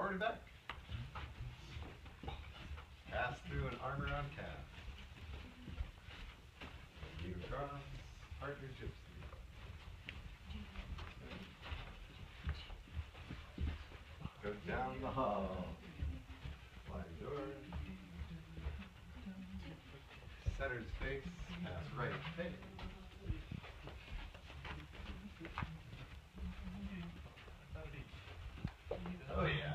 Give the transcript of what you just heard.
Forward and back. Pass through an arm around calf. You cross, partner gypsy. Go down the hall. Sliding door. Centered space, pass right, hey. Oh yeah.